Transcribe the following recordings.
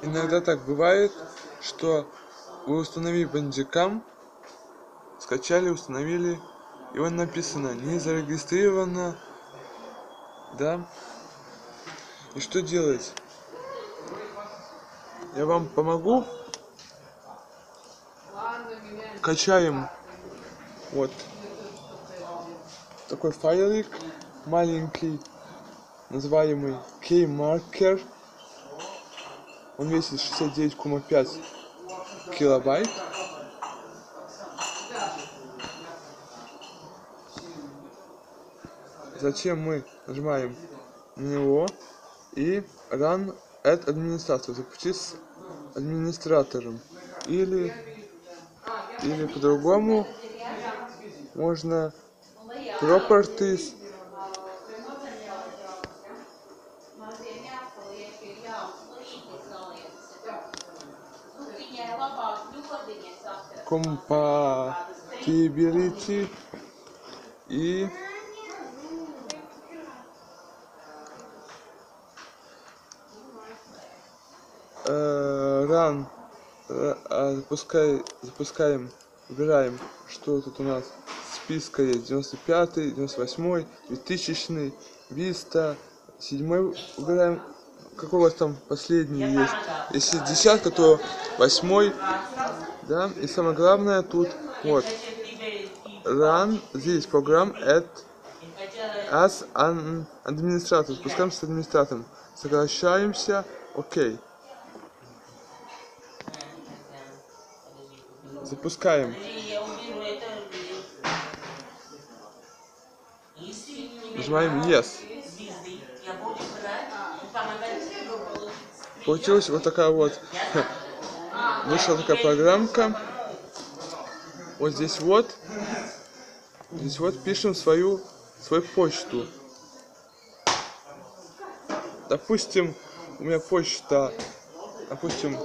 Иногда так бывает, что вы установили бандикам, скачали, установили, и он написано не зарегистрировано, да? И что делать? Я вам помогу. Качаем вот такой файлик маленький, называемый KeyMarker. Он весит 69,5 килобайт. Затем мы нажимаем на него и Run at Administrator, запустить с администратором. Или по-другому можно Properties. Compatibility и Run. Запускаем, выбираем, что тут у нас. Списка есть 95-й, 98-й, 2000-й, Vista, 7-й выбираем, какой у вас там последний есть. Если десятка, то 8-й, да, и самое главное тут вот Run здесь программ as an administrator, запускаем с администратором, соглашаемся, окей. Запускаем. Нажимаем Yes. Получилась вот такая вот. Вышла такая программка. Вот здесь вот. Здесь вот пишем свою почту. Допустим, у меня почта. Допустим.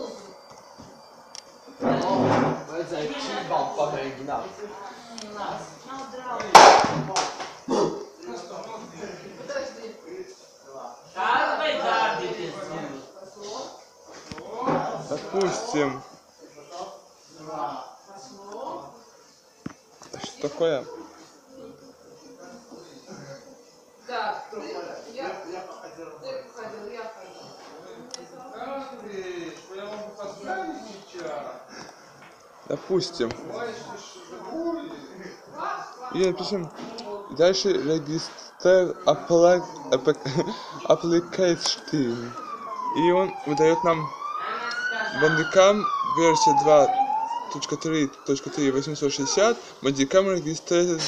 Что такое? Допустим. И напишем дальше Register Application. И он выдает нам Bandicam версия 2.3.3 860, Bandicam Register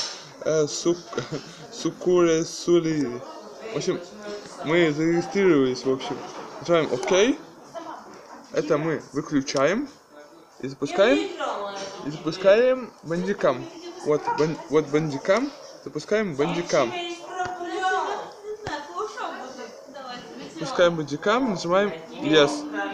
Sukure Suli. В общем, мы зарегистрировались, в общем. Нажимаем ОК. Это мы выключаем и запускаем Bandicam. Вот Bandicam. Запускаем Bandicam. Запускаем Bandicam, нажимаем Yes.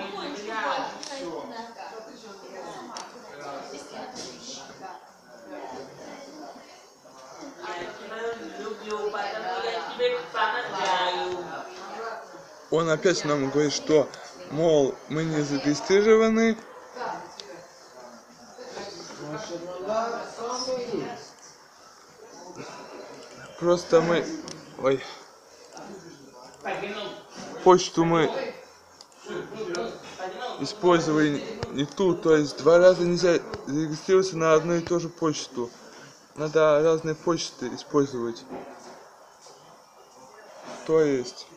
Он опять нам говорит, что, мол, мы не зарегистрированы. Просто мы... Ой. Почту мы использовали не ту, то есть 2 раза нельзя зарегистрироваться на одну и ту же почту. Надо разные почты использовать. То есть...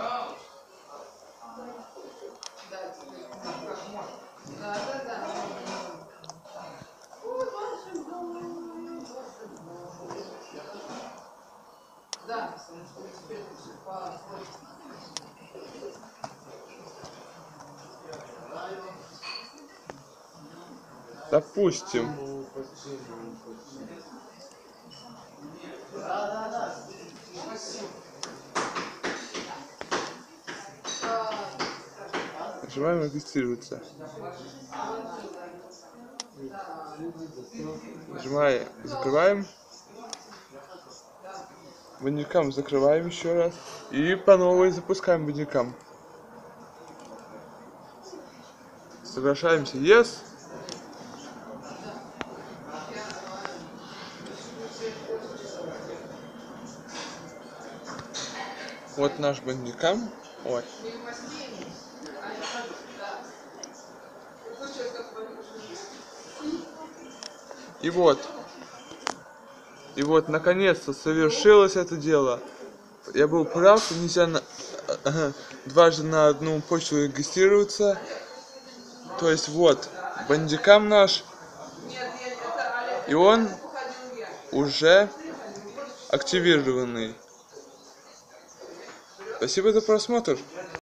Допустим. Нажимаем регистрироваться. Нажимаем, закрываем. Bandicam закрываем еще раз. И по новой запускаем Bandicam. Соглашаемся, yes. Вот наш бандикам. Ой. И вот, наконец-то совершилось это дело. Я был прав, нельзя дважды на одну почту регистрироваться. То есть вот, бандикам наш, и он уже активированный. Спасибо за просмотр.